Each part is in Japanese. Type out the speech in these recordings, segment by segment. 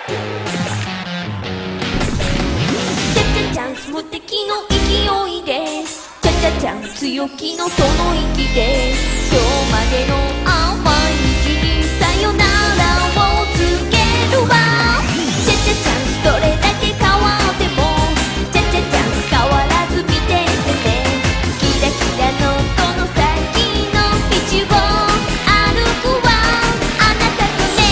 チャチャチャンス無敵の勢いでチャチャチャン強気のその息で今日までの甘い日にさよならを告げるわチャチャチャンスどれだけ変わってもチャチャチャンス変わらず見ててねキラキラのこの先の道を歩くわあなたとね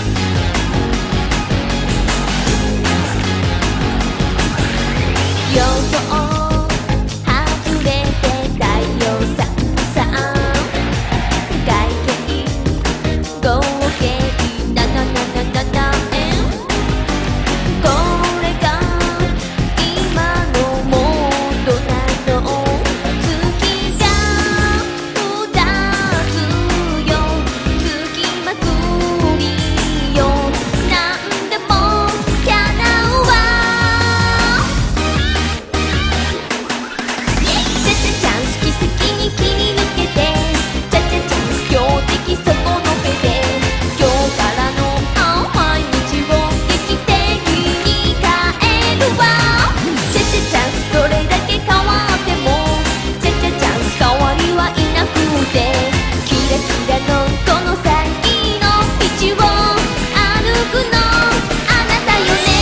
陽光外れて太陽さんさん外見合計ななななななこれが今のモードなの月が2つよつきまくりよなんでも叶うわチャチャチャンス奇跡に切り抜けてチャチャチャンス強敵そこのけて今日からの甘い道を劇的に変えるわチャチャチャンスどれだけ変わってもチャチャチャンス代わりはいなくてキラキラのこの先の道を歩くのあなたよね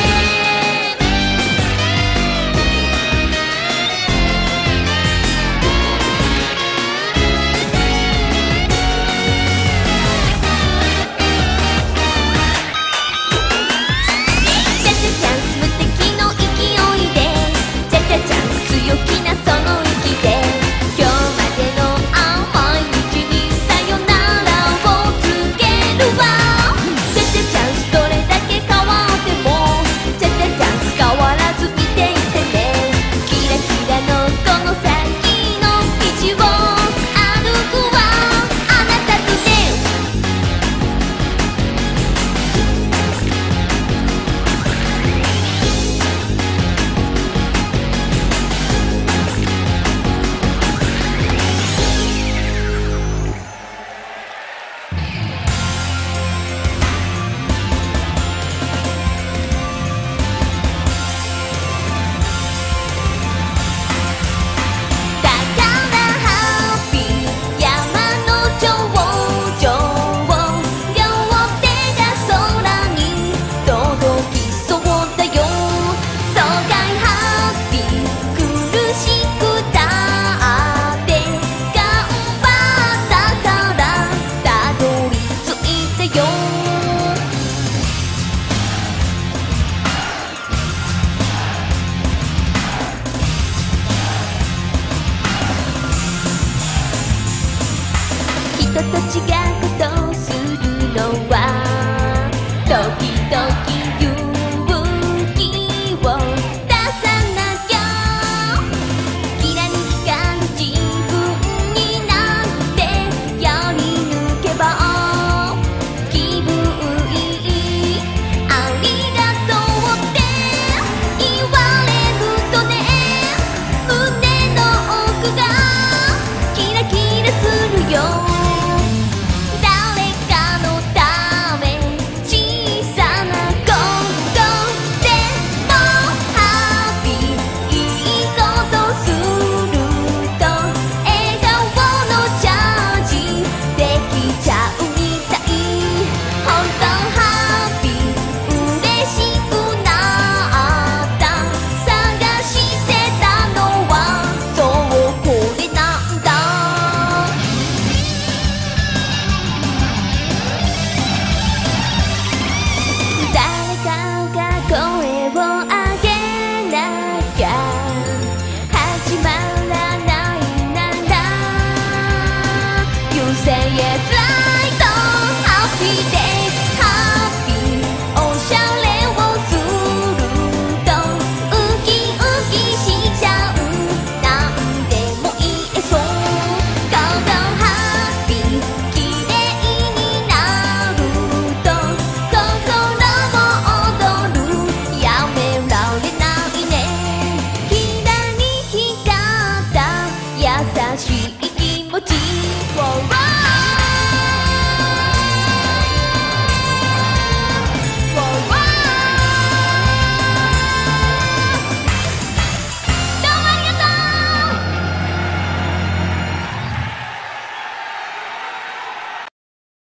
チャチャチャンス無敵の勢いでチャチャチャンス強気なその息で今日までの甘い道にさよならを告げるわチャチャチャンスどれだけ変わってもチャチャチャンス変わらず見ていてねキラキラのこの先の道を歩くわあなたとねだからハッピー山の頂上両手が空に届きそうだよ爽快ハッピー苦しくたって頑張ったからたどり着いたよ人と違うことをするのは時々